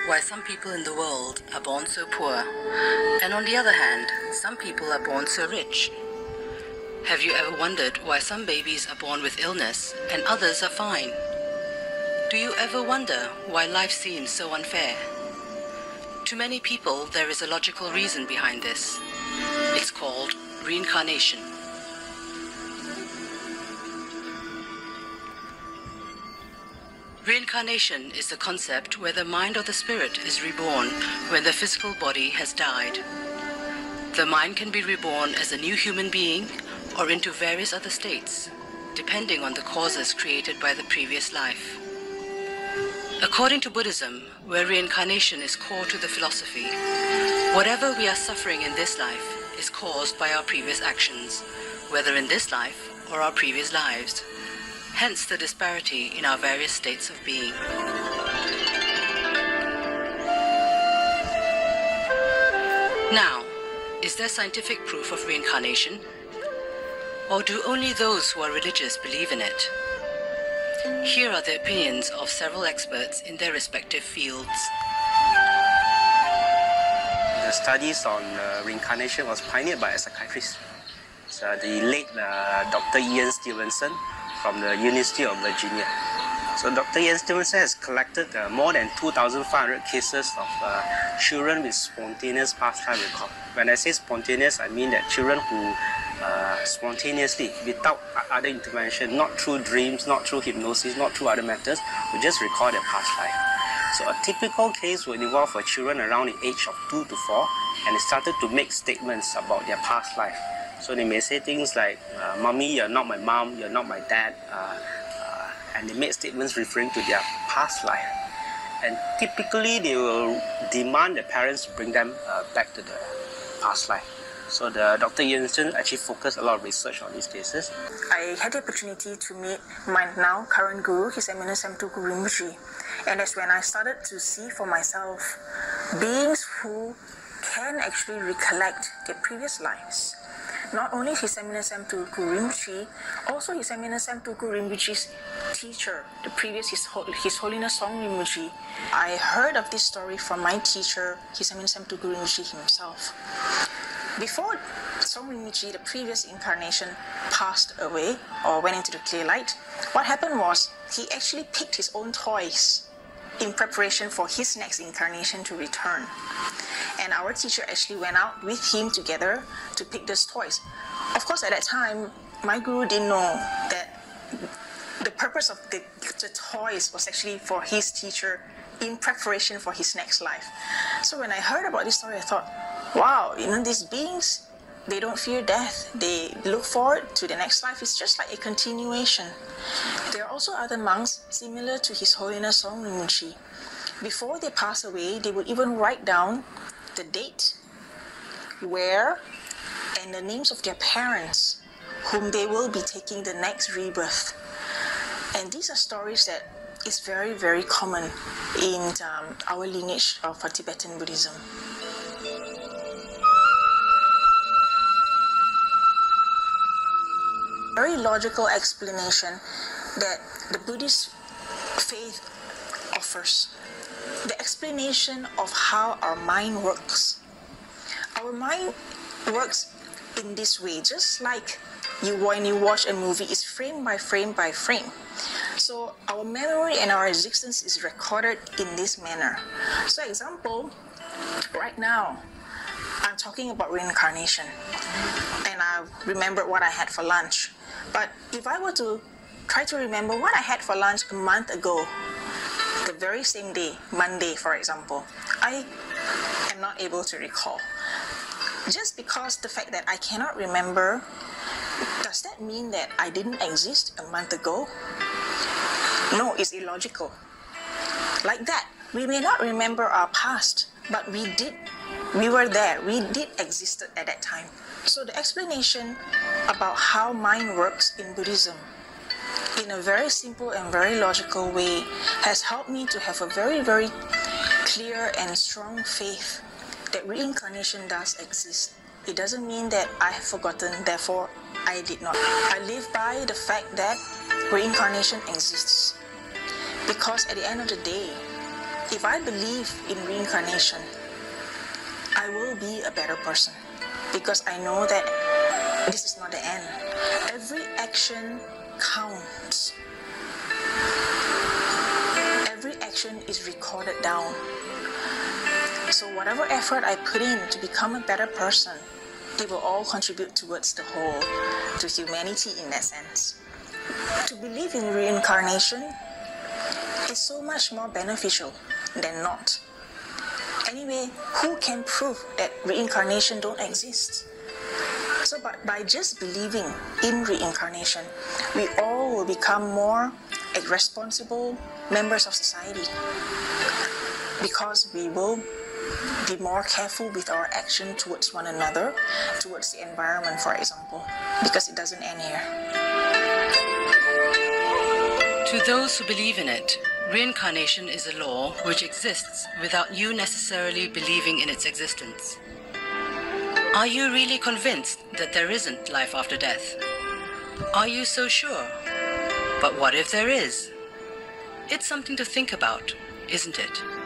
why some people in the world are born so poor, and on the other hand, some people are born so rich? Have you ever wondered why some babies are born with illness and others are fine? Do you ever wonder why life seems so unfair? To many people, there is a logical reason behind this. It's called reincarnation. Reincarnation is the concept where the mind or the spirit is reborn when the physical body has died. The mind can be reborn as a new human being or into various other states, depending on the causes created by the previous life. According to Buddhism, where reincarnation is core to the philosophy, whatever we are suffering in this life is caused by our previous actions, whether in this life or our previous lives. Hence the disparity in our various states of being. Now, is there scientific proof of reincarnation? Or do only those who are religious believe in it? Here are the opinions of several experts in their respective fields. The studies on reincarnation was pioneered by a psychiatrist. So the late Dr. Ian Stevenson from the University of Virginia. So Dr. Ian Stevenson has collected more than 2,500 cases of children with spontaneous past life record. When I say spontaneous, I mean that children who spontaneously, without other intervention, not through dreams, not through hypnosis, not through other methods, will just recall their past life. So a typical case would involve for children around the age of 2 to 4, and they started to make statements about their past life. So they may say things like, "Mommy, you're not my mom, you're not my dad," and they make statements referring to their past life. And typically they will demand the parents to bring them back to the past life. So Dr. Jensen actually focused a lot of research on these cases. I had the opportunity to meet my now current guru, His Eminence Samtuku Rinpoche. And that's when I started to see for myself beings who can actually recollect their previous lives. Not only His Eminence Samtuku Rinpoche, also His Eminence Samtuku Rinpoche's teacher, the previous His Holiness Song Rinpoche. I heard of this story from my teacher, His Eminence Samtuku Rinpoche himself. Before Song Rinpoche, the previous incarnation, passed away or went into the clear light, what happened was he actually picked his own toys in preparation for his next incarnation to return. And our teacher actually went out with him together to pick those toys. Of course, at that time, my guru didn't know that the purpose of the toys was actually for his teacher in preparation for his next life. So when I heard about this story, I thought, wow, these beings, they don't fear death. They look forward to the next life. It's just like a continuation. There are also other monks similar to His Holiness Song Rinpoche. Before they pass away, they would even write down the date, where, and the names of their parents whom they will be taking the next rebirth. And these are stories that is very, very common in our lineage of Tibetan Buddhism. Very logical explanation that the Buddhist faith offers. The explanation of how our mind works. Our mind works in this way, just like when you watch a movie, it's frame by frame by frame. So our memory and our existence is recorded in this manner. So example, right now, I'm talking about reincarnation, and I remembered what I had for lunch. But if I were to try to remember what I had for lunch a month ago, the very same day, Monday, for example, I am not able to recall. Just because the fact that I cannot remember, does that mean that I didn't exist a month ago? No, it's illogical. Like that, we may not remember our past, but we were there, we did exist at that time. So the explanation about how mind works in Buddhism, in a very simple and very logical way, has helped me to have a very, very clear and strong faith that reincarnation does exist. It doesn't mean that I have forgotten, therefore I did not. I live by the fact that reincarnation exists. Because at the end of the day, If I believe in reincarnation, I will be a better person because I know that this is not the end. Every action counts. Every action is recorded down. So whatever effort I put in to become a better person, they will all contribute towards the whole, to humanity in that sense. To believe in reincarnation is so much more beneficial than not. Anyway, who can prove that reincarnation don't exist? So by just believing in reincarnation, we all will become more responsible members of society because we will be more careful with our action towards one another, towards the environment, for example, because it doesn't end here. To those who believe in it, reincarnation is a law which exists without you necessarily believing in its existence. Are you really convinced that there isn't life after death? Are you so sure? But what if there is? It's something to think about, isn't it?